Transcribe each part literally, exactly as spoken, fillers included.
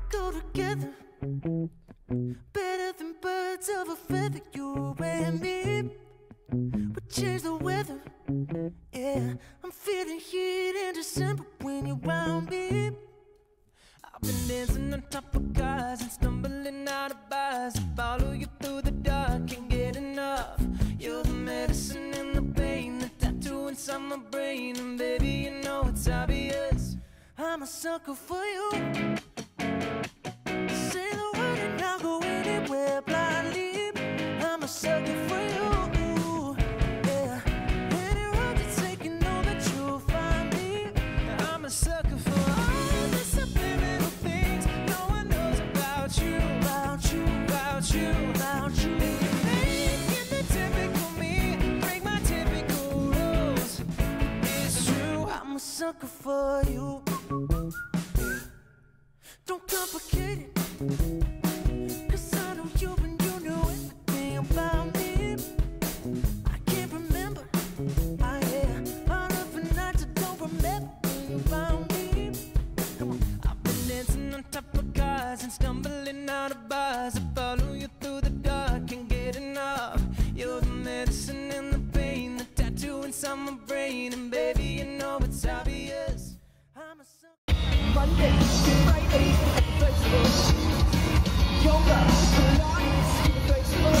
go together better than birds of a feather. You and me, we change the weather. Yeah, I'm feeling heat in December when you're around me. I've been dancing on top of cars and stumbling out of bars. I follow you through the dark, can't get enough. You're the medicine and the pain, the tattoo inside my brain. And baby, you know it's obvious, I'm a sucker for you. Say the word and I'll go anywhere blindly. I'm a sucker for you. Yeah, any road you're taking, know that you'll find me. I'm a sucker for all the subliminal things no one knows about you, about you, about you, about you. And you're making the typical me break my typical rules. It's true, I'm a sucker for you. Don't complicate it, 'cause I know you and you know everything about me. I can't remember, I yeah, all of the nights I don't remember when you found me. Come on, I've been dancing on top of cars and stumbling out of bars. I follow you through the dark, can't get enough. You're the medicine and the pain, the tattoo inside my brain. And baby, you know it's obvious, I'm a sucker. Monday to Friday at the festival. Yoga, Pilates, the festival.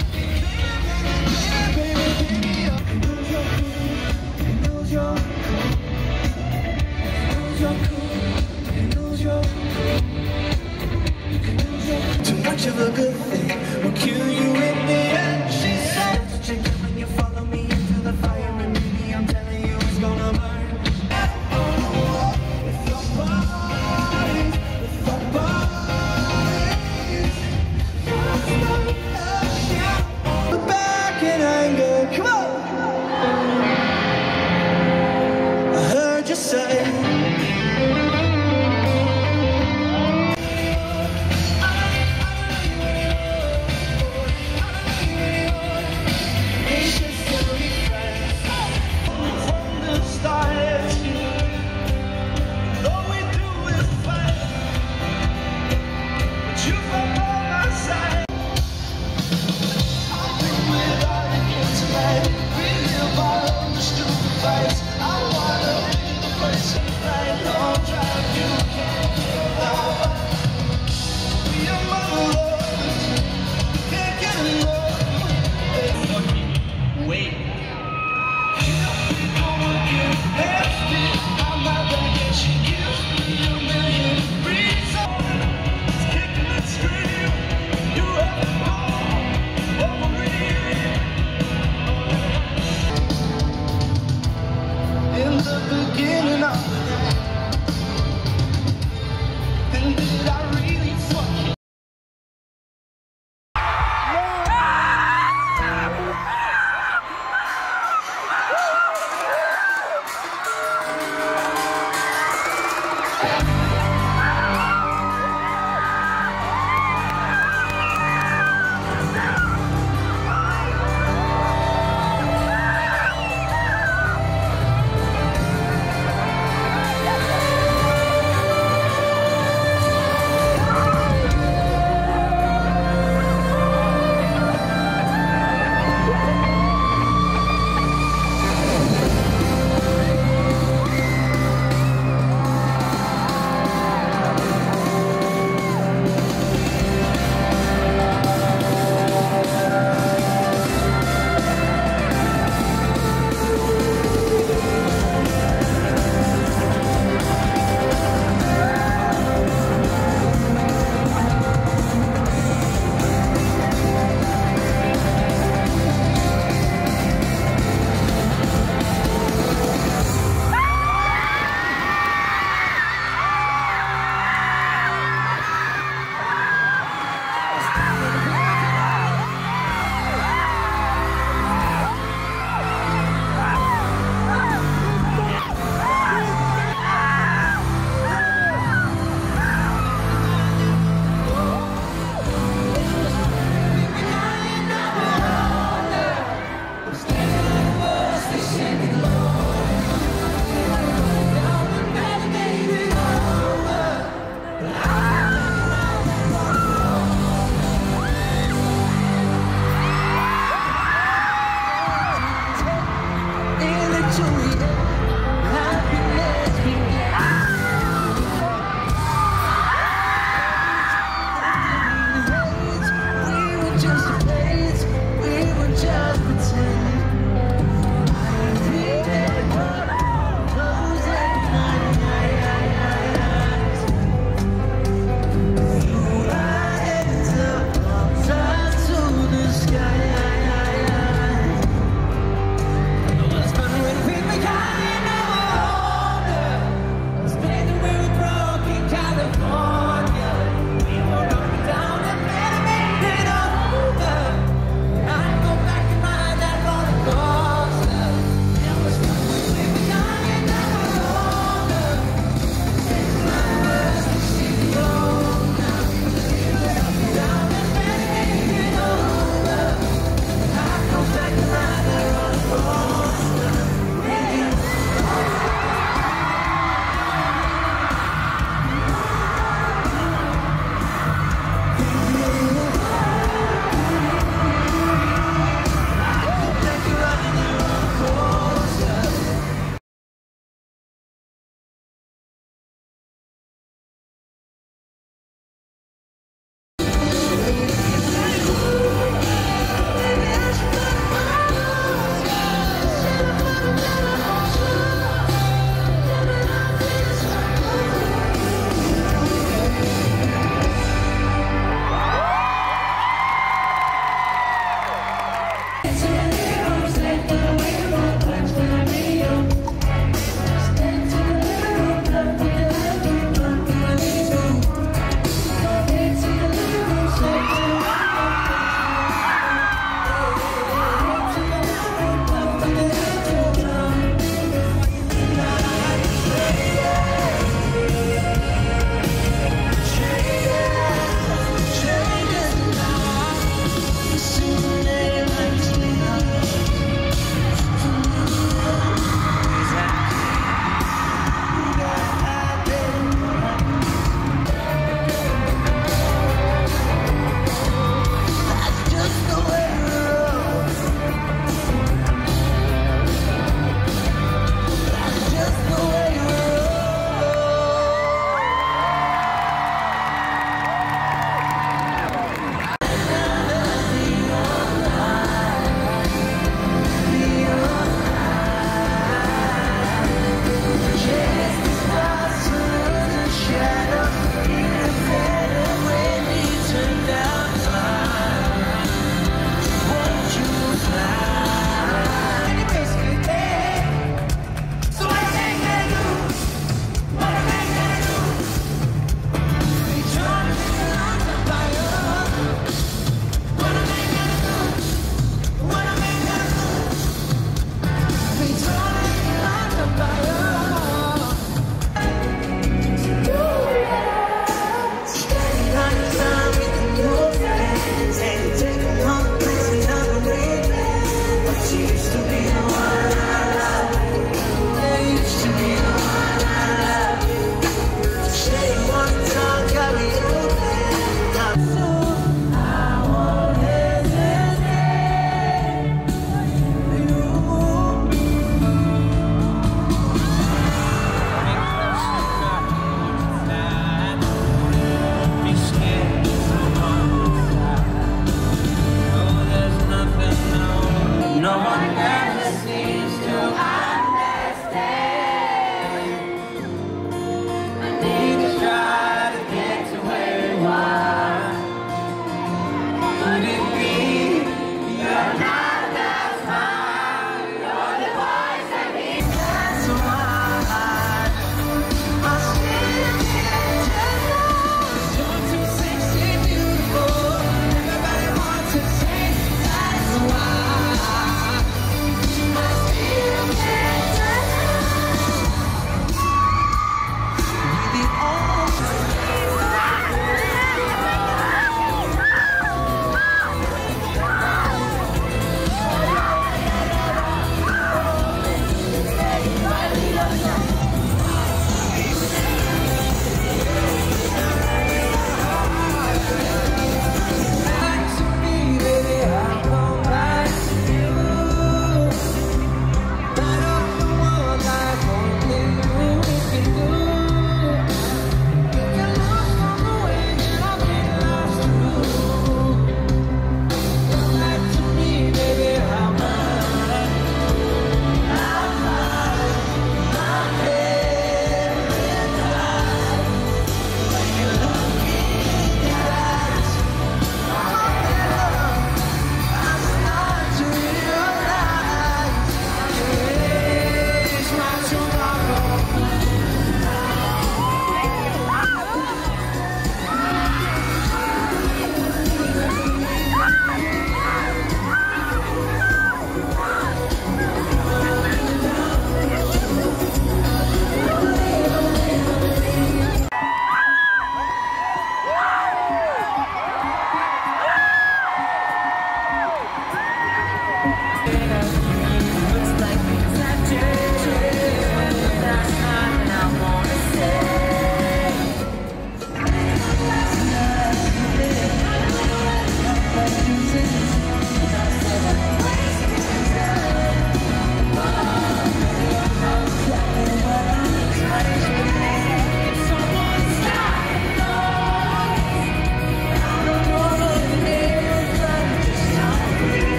Baby, baby, lose your cool, lose your lose your cool, lose your lose your. Too much of a good thing will kill you in the end. She said, "Chicken, when you follow me into the fire, and baby, I'm telling you it's gonna burn."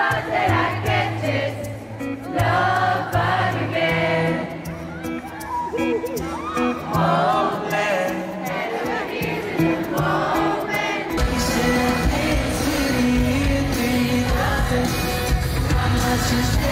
that I get this love back again. Moment, melodies in the moment. You said I can't see the end, how much is